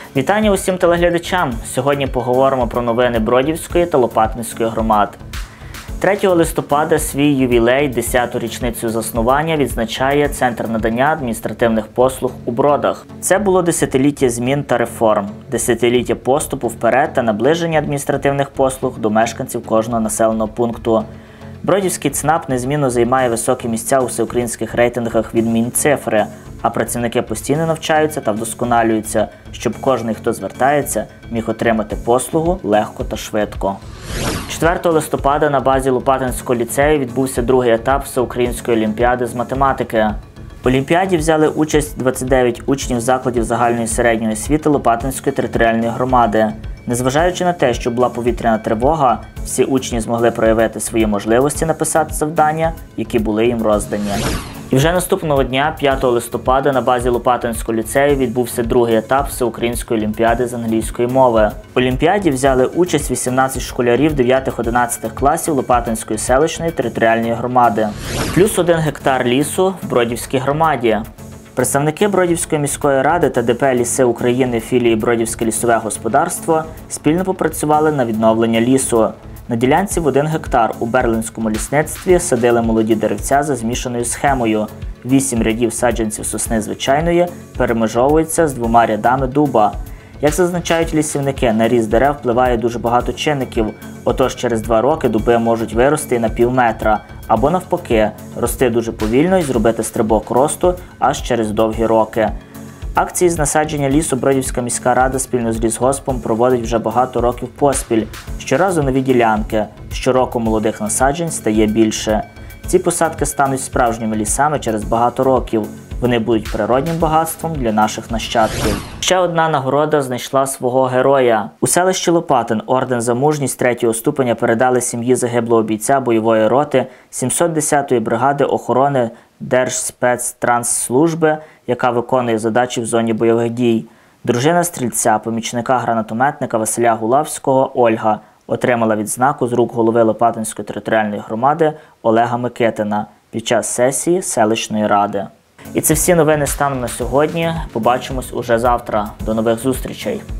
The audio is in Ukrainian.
Вітання усім телеглядачам! Сьогодні поговоримо про новини Бродівської та Лопатинської громад. 3 листопада свій ювілей, 10-ту річницю заснування, відзначає Центр надання адміністративних послуг у Бродах. Це було десятиліття змін та реформ, десятиліття поступу вперед та наближення адміністративних послуг до мешканців кожного населеного пункту. Бродівський ЦНАП незмінно займає високі місця у всеукраїнських рейтингах від Мінцифри, а працівники постійно навчаються та вдосконалюються, щоб кожен, хто звертається, міг отримати послугу легко та швидко. 4 листопада на базі Лопатинського ліцею відбувся другий етап Всеукраїнської олімпіади з математики. В олімпіаді взяли участь 29 учнів закладів загальної середньої освіти Лопатинської територіальної громади. Незважаючи на те, що була повітряна тривога, всі учні змогли проявити свої можливості написати завдання, які були їм роздані. І вже наступного дня, 5 листопада, на базі Лопатинського ліцею відбувся другий етап Всеукраїнської олімпіади з англійської мови. В олімпіаді взяли участь 18 школярів 9-11 класів Лопатинської селищної територіальної громади. Плюс 1 гектар лісу в Бродівській громаді. Представники Бродівської міської ради та ДП «Ліси України» філії «Бродівське лісове господарство» спільно попрацювали на відновлення лісу. На ділянці в 1 гектар у Берлинському лісництві садили молоді деревця за змішаною схемою. 8 рядів саджанців сосни звичайної перемежовуються з 2 рядами дуба. Як зазначають лісівники, на ріст дерев впливає дуже багато чинників, отож через 2 роки дуби можуть вирости на півметра, або навпаки, рости дуже повільно і зробити стрибок росту аж через довгі роки. Акції з насадження лісу Бродівська міська рада спільно з лісгоспом проводить вже багато років поспіль. Щоразу нові ділянки, щороку молодих насаджень стає більше. Ці посадки стануть справжніми лісами через багато років. Вони будуть природнім багатством для наших нащадків. Ще одна нагорода знайшла свого героя. У селищі Лопатин орден за мужність 3-го ступеня передали сім'ї загиблого бійця бойової роти 710-ї бригади охорони Держспецтрансслужби, яка виконує задачі в зоні бойових дій. Дружина стрільця, помічника гранатометника Василя Гулавського Ольга, отримала відзнаку з рук голови Лопатинської територіальної громади Олега Микитина під час сесії селищної ради. І це всі новини станом на сьогодні. Побачимось уже завтра. До нових зустрічей!